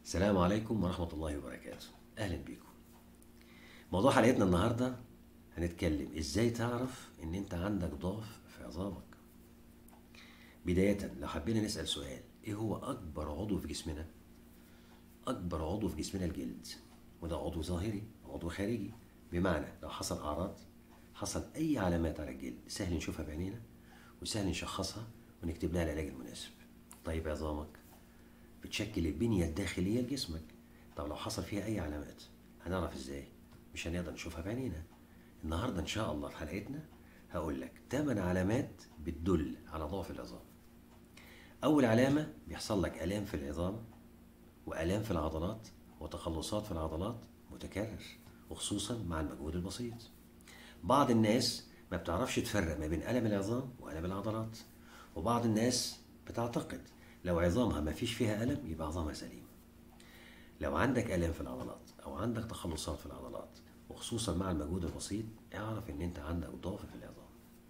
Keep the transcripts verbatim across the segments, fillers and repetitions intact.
السلام عليكم ورحمة الله وبركاته. أهلا بيكم. موضوع حلقتنا النهاردة هنتكلم إزاي تعرف إن أنت عندك ضعف في عظامك. بداية لو حبينا نسأل سؤال، إيه هو أكبر عضو في جسمنا؟ أكبر عضو في جسمنا الجلد، وده عضو ظاهري وعضو خارجي. بمعنى لو حصل أعراض، حصل أي علامات على الجلد، سهل نشوفها بعينينا وسهل نشخصها ونكتب لها العلاج المناسب. طيب عظامك بتشكل البنية الداخلية لجسمك. طب لو حصل فيها أي علامات هنعرف إزاي؟ مش هنقدر نشوفها بعينينا. النهاردة إن شاء الله في حلقتنا هقول لك ثماني علامات بتدل على ضعف العظام. أول علامة بيحصل لك آلام في العظام وآلام في العضلات وتقلصات في العضلات متكرر، وخصوصا مع المجهود البسيط. بعض الناس ما بتعرفش تفرق ما بين ألم العظام وألم العضلات، وبعض الناس بتعتقد لو عظامها ما فيش فيها ألم يبقى عظامها سليم. لو عندك آلام في العضلات أو عندك تقلصات في العضلات وخصوصا مع المجهود البسيط، اعرف إن أنت عندك ضعف في العظام.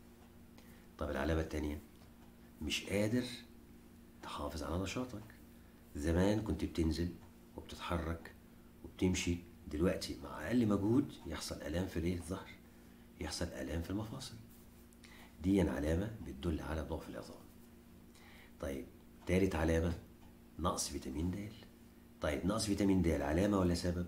طب العلامة التانية، مش قادر تحافظ على نشاطك. زمان كنت بتنزل وبتتحرك وبتمشي، دلوقتي مع أقل مجهود يحصل آلام في ليه الظهر، يحصل آلام في المفاصل. دي علامة بتدل على ضعف العظام. طيب تالت علامة، نقص فيتامين د. طيب نقص فيتامين د علامة ولا سبب؟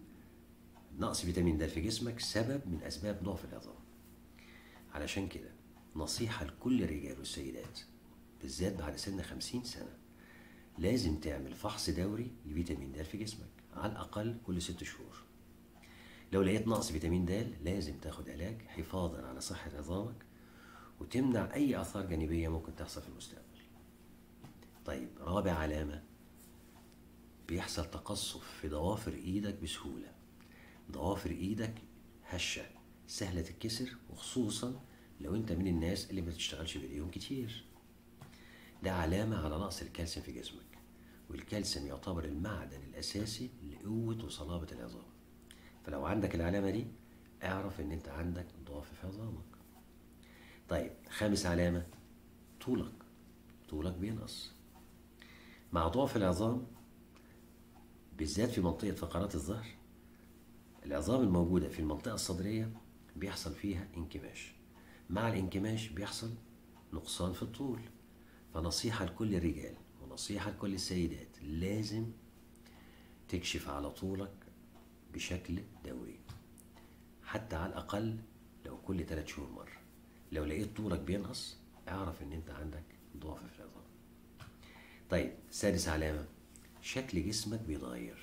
نقص فيتامين د في جسمك سبب من أسباب ضعف العظام. علشان كده نصيحة لكل الرجال والسيدات بالذات بعد سن خمسين سنة، لازم تعمل فحص دوري لفيتامين د في جسمك على الأقل كل ست شهور. لو لقيت نقص فيتامين د لازم تاخد علاج حفاظا على صحة عظامك وتمنع أي آثار جانبية ممكن تحصل في المستقبل. طيب رابع علامة، بيحصل تقصف في ضوافر ايدك بسهولة. ضوافر ايدك هشة سهلة تتكسر، وخصوصا لو انت من الناس اللي ما بتشتغلش بايديهم كتير. ده علامة على نقص الكالسيوم في جسمك، والكالسيوم يعتبر المعدن الأساسي لقوة وصلابة العظام. فلو عندك العلامة دي اعرف ان انت عندك ضعف في عظامك. طيب خامس علامة، طولك طولك بينقص. مع ضعف العظام بالذات في منطقة فقرات الظهر، العظام الموجودة في المنطقة الصدرية بيحصل فيها انكماش. مع الانكماش بيحصل نقصان في الطول. فنصيحة لكل الرجال ونصيحة لكل السيدات، لازم تكشف على طولك بشكل دوري، حتى على الأقل لو كل ثلاث شهور مرة. لو لقيت طولك بينقص اعرف ان انت عندك ضعف في العظام. طيب سادس علامة، شكل جسمك بيتغير.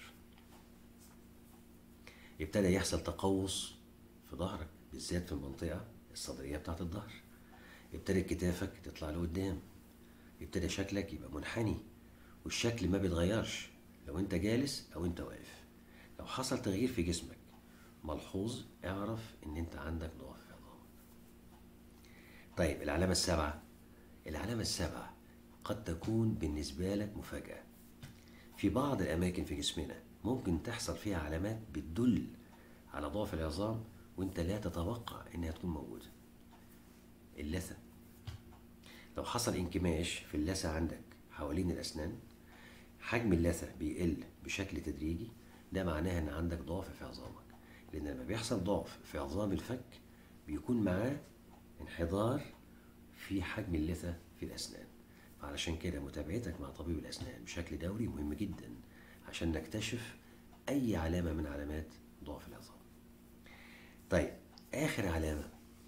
ابتدى يحصل تقوس في ظهرك بالذات في المنطقة الصدرية بتاعت الظهر. ابتدت كتافك تطلع لقدام. ابتدى شكلك يبقى منحني، والشكل ما بيتغيرش لو انت جالس او انت واقف. لو حصل تغيير في جسمك ملحوظ اعرف ان انت عندك ضعف في عظامك. طيب العلامة السابعة، العلامة السابعة قد تكون بالنسبة لك مفاجأة. في بعض الأماكن في جسمنا ممكن تحصل فيها علامات بتدل على ضعف العظام وانت لا تتوقع انها تكون موجودة. اللثة، لو حصل انكماش في اللثة عندك حوالين الأسنان، حجم اللثة بيقل بشكل تدريجي، ده معناه ان عندك ضعف في عظامك. لأن لما بيحصل ضعف في عظام الفك بيكون معاه انحدار في حجم اللثة في الأسنان. فعلشان كده متابعتك مع طبيب الأسنان بشكل دوري مهم جدا عشان نكتشف أي علامة من علامات ضعف العظام. طيب آخر علامة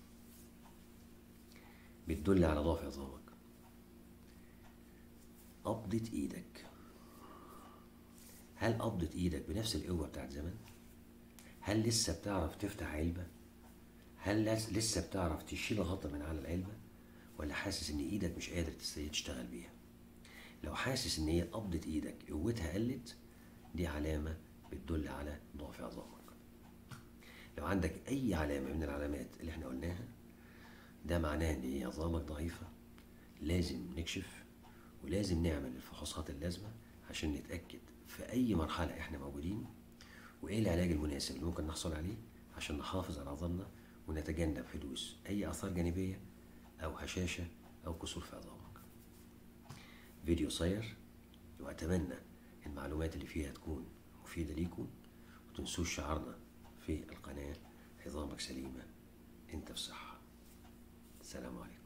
بتدل على ضعف عظامك، قبضة إيدك. هل قبضة إيدك بنفس القوة بتاعت زمان؟ هل لسه بتعرف تفتح علبة؟ هل لسه بتعرف تشيل غطا من على العلبة؟ ولا حاسس إن إيدك مش قادر تشتغل بيها؟ لو حاسس إن هي قبضة إيدك قوتها قلت، دي علامة بتدل على ضعف عظامك. لو عندك أي علامة من العلامات اللي احنا قلناها، ده معناه إن هي عظامك ضعيفة. لازم نكشف ولازم نعمل الفحوصات اللازمة عشان نتأكد في أي مرحلة احنا موجودين، وإيه العلاج المناسب اللي ممكن نحصل عليه عشان نحافظ على عظامنا ونتجنب حدوث أي آثار جانبية أو هشاشة أو كسور في عظامك. فيديو قصير، وأتمنى المعلومات اللي فيها تكون مفيدة ليكم. وتنسوش شعارنا في القناة: عظامك سليمة انت في صحة. السلام عليكم.